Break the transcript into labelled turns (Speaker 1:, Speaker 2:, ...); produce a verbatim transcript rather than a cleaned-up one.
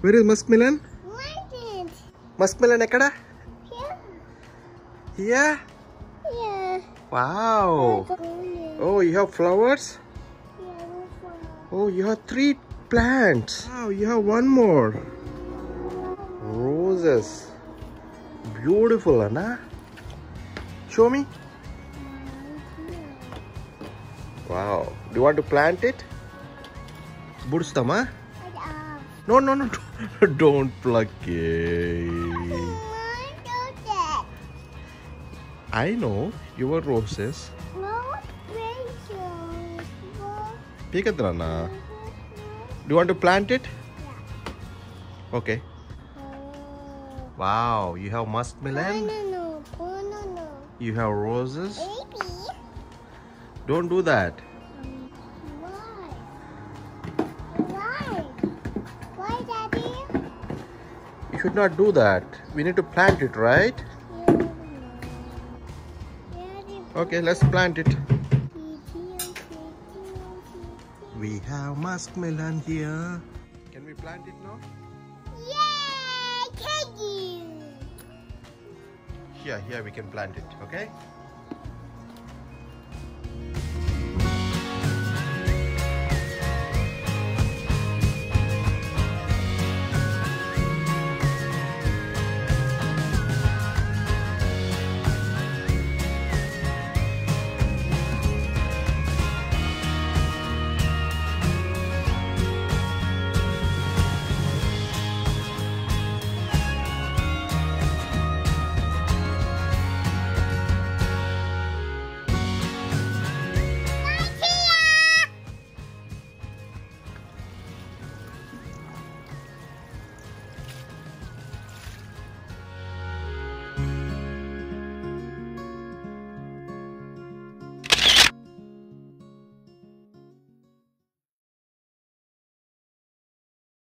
Speaker 1: Where is muskmelon?
Speaker 2: Mountain.
Speaker 1: Muskmelon ekada?
Speaker 2: Here.
Speaker 1: Here?
Speaker 2: Yeah.
Speaker 1: Wow. Oh, you have flowers? Oh, you have three plants. Wow, you have one more. Roses. Beautiful, Anna. Show me. Wow. Do you want to plant it? Budstama? No, no, no. Don't pluck it. I know your roses. Pikadrana. Do you want to plant it?
Speaker 2: Yeah.
Speaker 1: Okay. Wow, you have muskmelon.
Speaker 2: Banana, banana.
Speaker 1: You have roses.
Speaker 2: Baby.
Speaker 1: Don't do that.
Speaker 2: Um, why? Why? Why, Daddy?
Speaker 1: You should not do that. We need to plant it, right?
Speaker 2: Yeah. Daddy.
Speaker 1: Okay, let's plant it. We have muskmelon here. Can we plant it now?
Speaker 2: Yay! Thank you.
Speaker 1: Here, here we can plant it, okay?